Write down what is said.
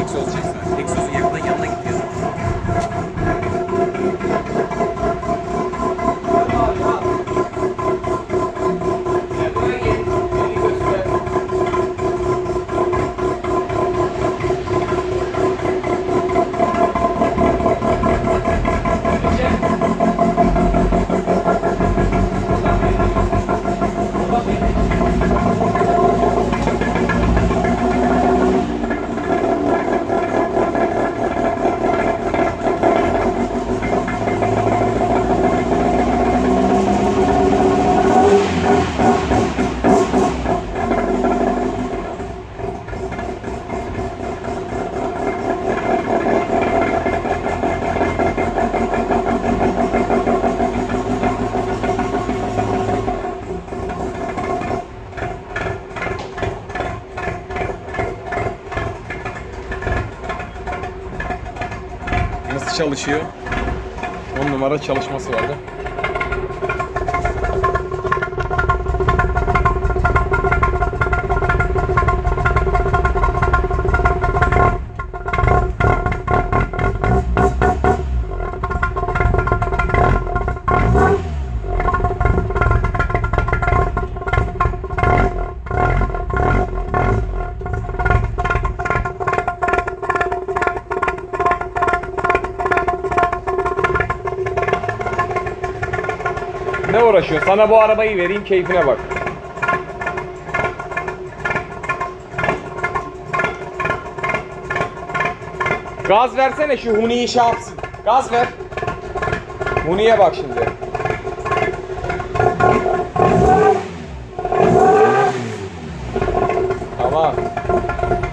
egzoz çeksin. Egzozun yanına gidiyor. Nasıl çalışıyor? 10 numara çalışması vardı. Ne uğraşıyor? Sana bu arabayı vereyim, keyfine bak. Gaz versene, şu Huni'yi şey yapsın. Gaz ver. Huni'ye bak şimdi. Tamam.